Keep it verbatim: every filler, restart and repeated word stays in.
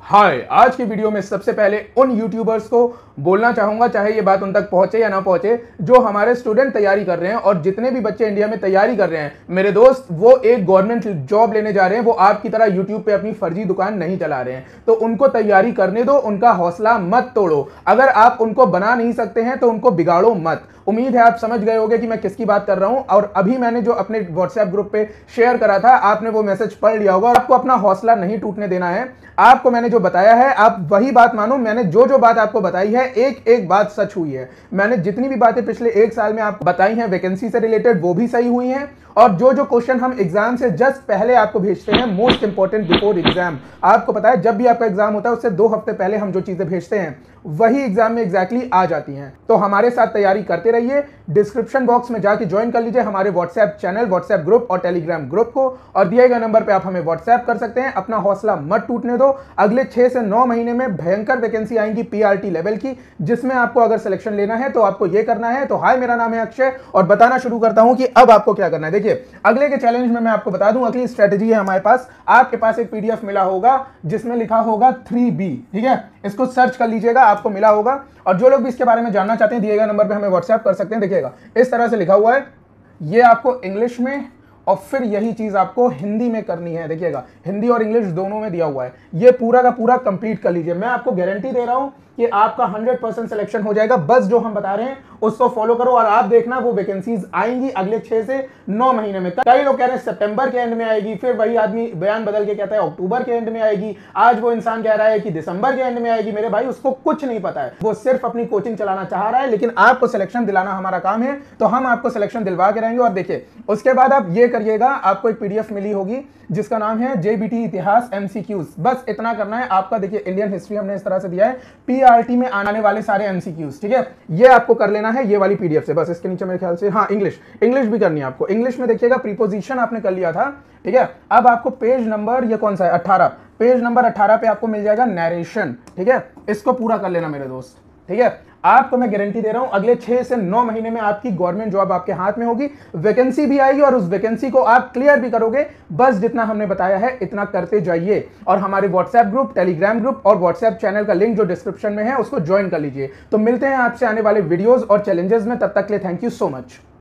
हाय, आज की वीडियो में सबसे पहले उन यूट्यूबर्स को बोलना चाहूंगा, चाहे ये बात उन तक पहुंचे या ना पहुंचे, जो हमारे स्टूडेंट तैयारी कर रहे हैं और जितने भी बच्चे इंडिया में तैयारी कर रहे हैं मेरे दोस्त, वो एक गवर्नमेंट जॉब लेने जा रहे हैं। वो आपकी तरह यूट्यूब पे अपनी फर्जी दुकान नहीं चला रहे हैं, तो उनको तैयारी करने दो, उनका हौसला मत तोड़ो। अगर आप उनको बना नहीं सकते हैं तो उनको बिगाड़ो मत। उम्मीद है आप समझ गए होंगे कि मैं किसकी बात कर रहा हूं। और अभी मैंने जो अपने व्हाट्सएप ग्रुप पे शेयर करा था, आपने वो मैसेज पढ़ लिया होगा। आपको अपना हौसला नहीं टूटने देना है। आपको मैंने जो बताया है आप वही बात मानो। मैंने जो जो बात आपको बताई है, एक एक बात सच हुई है। मैंने जितनी भी बातें पिछले एक साल में आपको बताई हैं वैकेंसी से रिलेटेड, वो भी सही हुई हैं। और जो जो क्वेश्चन हम एग्जाम से जस्ट पहले आपको भेजते हैं, मोस्ट इंपॉर्टेंट बिफोर एग्जाम, आपको पता है जब भी आपका एग्जाम होता है उससे दो हफ्ते पहले हम जो चीजें भेजते हैं वही एग्जाम में एग्जैक्टली आ जाती हैं। तो हमारे साथ तैयारी करते रहिए। डिस्क्रिप्शन बॉक्स में जाके ज्वाइन कर लीजिए हमारे व्हाट्सएप चैनल, व्हाट्सएप ग्रुप और टेलीग्राम ग्रुप को, और दिए गए नंबर पे आप हमें व्हाट्सएप कर सकते हैं। अपना हौसला मत टूटने दो। अगले छह से नौ महीने में भयंकर वैकेंसी आएंगी पीआरटी लेवल की, जिसमें आपको अगर सिलेक्शन लेना है तो आपको यह करना है। तो हाय, मेरा नाम है अक्षय और बताना शुरू करता हूं कि अब आपको क्या करना है। देखिए, अगले के चैलेंज में मैं आपको बता दूं, अगली स्ट्रेटेजी है हमारे पास। आपके पास एक पीडीएफ मिला होगा जिसमें लिखा होगा थ्री बी, ठीक है, इसको सर्च कर लीजिएगा, आपको मिला होगा। और जो लोग भी इसके बारे में जानना चाहते हैं, दिए गए नंबर पे हमें व्हाट्सएप कर सकते हैं। देखिएगा, इस तरह से लिखा हुआ है, ये आपको इंग्लिश में और फिर यही चीज आपको हिंदी में करनी है। देखिएगा, हिंदी और इंग्लिश दोनों में दिया हुआ है। ये पूरा का पूरा कंप्लीट कर लीजिए। मैं आपको गारंटी दे रहा हूं कि आपका हंड्रेड परसेंट सिलेक्शन हो जाएगा। बस जो हम बता रहे हैं उसको फॉलो करो और आप देखना वो वैकेंसीज आएंगी अगले छह से नौ महीने में। कई लोग कह रहे हैं सितंबर के एंड में आएगी, फिर वही आदमी बयान बदल के कहता है अक्टूबर के एंड में आएगी। आज वो इंसान कह रहा है कि दिसंबर के एंड में आएगी। मेरे भाई, उसको कुछ नहीं पता है, वो सिर्फ अपनी कोचिंग चलाना चाह रहा है। लेकिन आपको सिलेक्शन दिलाना हमारा काम है, तो हम आपको सिलेक्शन दिलवा के रहेंगे। और देखिए, उसके बाद आप ये करिएगा, आपको एक पीडीएफ मिली होगी जिसका नाम है जेबीटी इतिहास एमसीक्यूज। बस इतना करना है आपका। देखिए, इंडियन हिस्ट्री हमने इस तरह से दिया है, पीआरटी में आने वाले सारे एमसीक्यूज, ठीक है, ये आपको कर लेना है ये वाली पीडीएफ से। बस इसके नीचे मेरे ख्याल से, हाँ, इंग्लिश इंग्लिश भी करनी है आपको। इंग्लिश में देखिएगा, प्रीपोजिशन आपने कर लिया था, ठीक है। अब आपको पेज नंबर, ये कौन सा है, अठारह, पेज नंबर अठारह पे आपको मिल जाएगा नरेशन, ठीक है। इसको पूरा कर लेना मेरे दोस्त, ठीक है। आपको मैं गारंटी दे रहा हूं अगले छह से नौ महीने में आपकी गवर्नमेंट जॉब आपके हाथ में होगी, वैकेंसी भी आएगी और उस वैकेंसी को आप क्लियर भी करोगे। बस जितना हमने बताया है इतना करते जाइए। और हमारे व्हाट्सएप ग्रुप, टेलीग्राम ग्रुप और व्हाट्सएप चैनल का लिंक जो डिस्क्रिप्शन में है उसको ज्वाइन कर लीजिए। तो मिलते हैं आपसे आने वाले वीडियोस और चैलेंजेस में। तब तक के लिए थैंक यू सो मच।